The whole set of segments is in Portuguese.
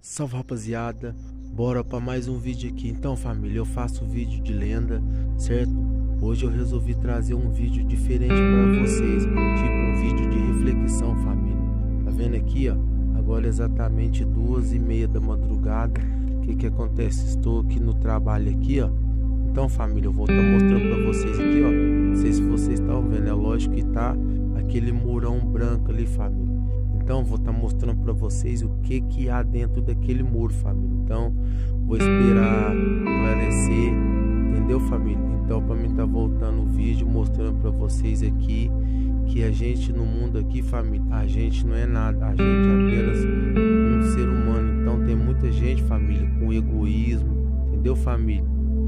Salve, rapaziada, bora para mais um vídeo aqui. Então, família, eu faço vídeo de lenda, certo? Hoje eu resolvi trazer um vídeo diferente para vocês, tipo um vídeo de reflexão, família. Tá vendo aqui, ó? Agora é exatamente 2h30 da madrugada. O que acontece? Estou aqui no trabalho aqui, ó. Então, família, eu vou estar mostrando para vocês aqui, ó. Não sei se vocês estão vendo, é lógico que tá aquele murão branco ali, família. Então vou estar mostrando para vocês o que há dentro daquele muro, família. Então vou esperar esclarecer, entendeu, família? Então para mim tá voltando o vídeo mostrando para vocês aqui que a gente no mundo aqui, família, a gente não é nada, a gente é apenas um ser humano. Então tem muita gente, família, com egoísmo, entendeu, família?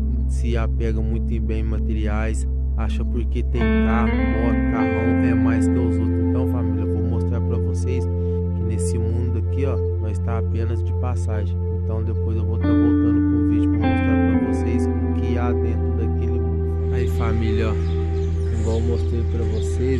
Se apega muito em bens materiais, acha porque tem carro, moto, carrão é mais que os outros. Então, família, eu vou mostrar para vocês que nesse mundo aqui, ó, nós está apenas de passagem. Então depois eu vou estar voltando com o vídeo para mostrar para vocês o que há dentro daquele mundo. Aí, família, ó, igual eu mostrei para vocês,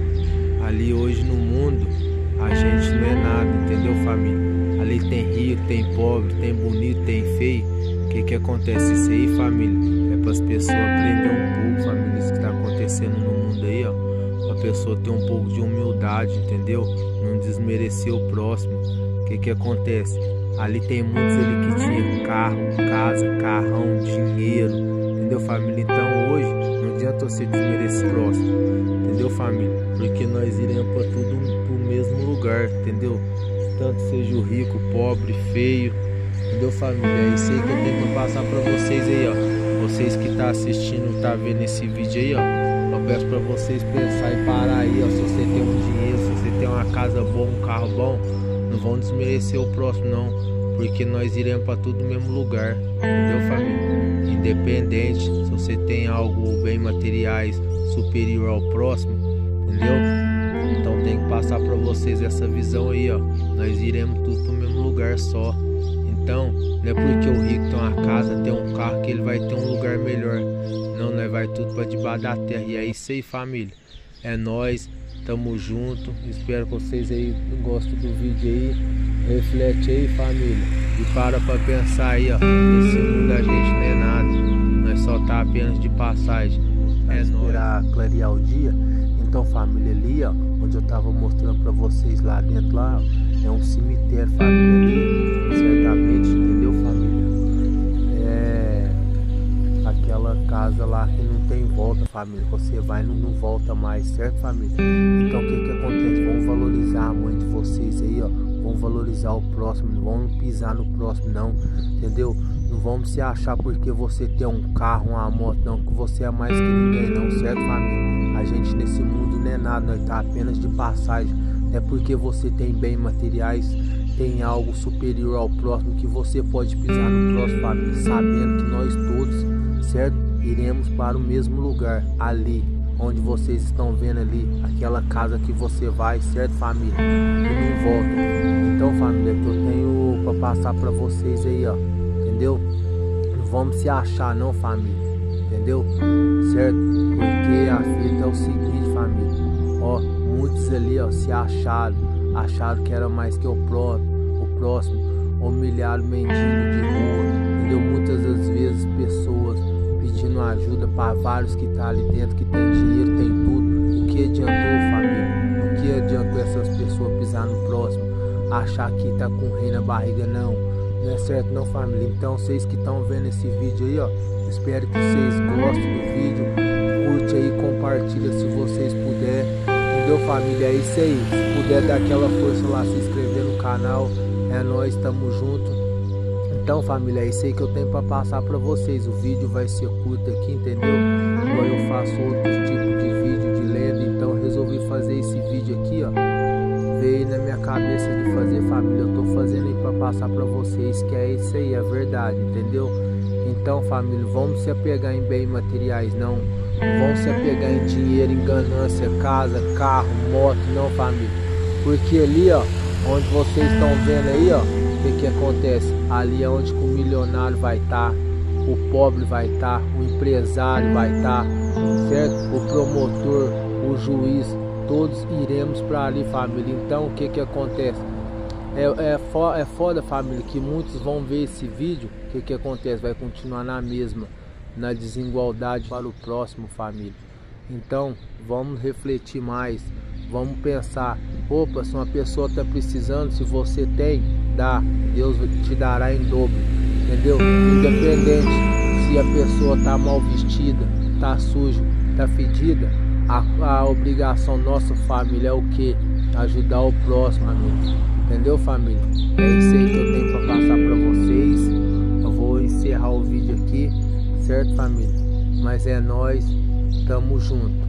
ó, ali hoje no mundo a gente não é nada, entendeu, família? Ali tem rico, tem pobre, tem bonito, tem feio. O que acontece? Isso aí, família, é para as pessoas aprenderem um pouco, família, isso que está acontecendo no mundo aí, ó. A pessoa ter um pouco de humildade, entendeu? Não desmerecer o próximo. O que acontece? Ali tem muitos ali que tinham carro, casa, carrão, dinheiro, entendeu, família? Então hoje não adianta você desmerecer o próximo, entendeu, família? Porque nós iremos para tudo pro mesmo lugar, entendeu? Tanto seja o rico, pobre, feio, entendeu, família? É isso aí que eu tenho para passar para vocês aí, ó. Vocês que tá assistindo, tá vendo esse vídeo aí, ó. Eu peço para vocês pensar e parar aí, ó. Se você tem um dinheiro, se você tem uma casa boa, um carro bom, não vão desmerecer o próximo não, porque nós iremos para tudo no mesmo lugar, entendeu, família? Independente se você tem algo, bem materiais superior ao próximo, entendeu? Então tem que passar para vocês essa visão aí, ó. Nós iremos tudo pro mesmo lugar só. Então, não é porque o rico tem uma casa, tem um carro, que ele vai ter um lugar melhor. Não, nós vai tudo para debaixo da terra. E é isso aí, família. É nóis, tamo junto. Espero que vocês aí gostem do vídeo aí. Reflete aí, família. E para pensar aí, ó. Esse mundo a gente não é nada. Nós só tá apenas de passagem. É esperar clarear o dia. Então, família, ali, ó, onde eu tava mostrando para vocês lá dentro, lá, ó, é um cemitério, família. Certamente, entendeu, família? É aquela casa lá que não tem volta, família. Você vai e não volta mais, certo, família? Então o que acontece? Vamos valorizar a mãe de vocês aí, ó. Vamos valorizar o próximo, não vamos pisar no próximo não, entendeu? Não vamos se achar porque você tem um carro, uma moto, não, que você é mais que ninguém não, certo, família? A gente nesse mundo não é nada, nós tá apenas de passagem. Não é porque você tem bens materiais, tem algo superior ao próximo, que você pode pisar no próximo, família, sabendo que nós todos, certo, iremos para o mesmo lugar, ali onde vocês estão vendo ali, aquela casa que você vai, certo, família, e não volta. Então, família, que eu tenho para passar para vocês aí, ó, entendeu? Não vamos se achar não, família, entendeu? Certo? Porque a fita é o seguinte, família, ó, muitos ali, ó, se acharam que era mais que o próximo, humilharam mendigo de rua, entendeu? Muitas das vezes pessoas pedindo ajuda para vários que tá ali dentro, que tem dinheiro, tem tudo. O que adiantou, família? O que adiantou essas pessoas pisar no próximo, achar que tá com rei na barriga? Não é certo não, família. Então vocês que estão vendo esse vídeo aí, ó, espero que vocês gostem do vídeo, curte aí, compartilha se vocês puderem, entendeu, família? É isso aí, se puder dar aquela força lá, se inscrever no canal, é nóis, tamo junto. Então, família, é isso aí que eu tenho para passar para vocês. O vídeo vai ser curto aqui, entendeu? Igual eu faço outros tipos de vídeo de lenda, então eu resolvi fazer esse vídeo aqui, ó. Veio na minha cabeça de fazer, família, eu tô fazendo aí para passar para vocês, que é isso aí, é verdade, entendeu? Então, família, vamos se apegar em bens materiais, não vamos se apegar em dinheiro, em ganância, casa, carro, moto, não, família. Porque ali, ó, onde vocês estão vendo aí, ó, o que acontece? Ali é onde o milionário vai estar, o pobre vai estar, o empresário vai estar, certo? O promotor, o juiz, todos iremos para ali, família. Então o que acontece? É foda, família, que muitos vão ver esse vídeo. O que acontece? Vai continuar na mesma, na desigualdade para o próximo, família. Então vamos refletir mais, vamos pensar, opa, se uma pessoa está precisando, se você tem, dá, Deus te dará em dobro, entendeu? Independente se a pessoa está mal vestida, está sujo, está fedida, a obrigação nossa, família, é o que? Ajudar o próximo, amigo. Entendeu, família? É isso aí que eu tenho para passar para vocês. Eu vou encerrar o vídeo aqui, certo, família? Mas é nóis, tamo junto.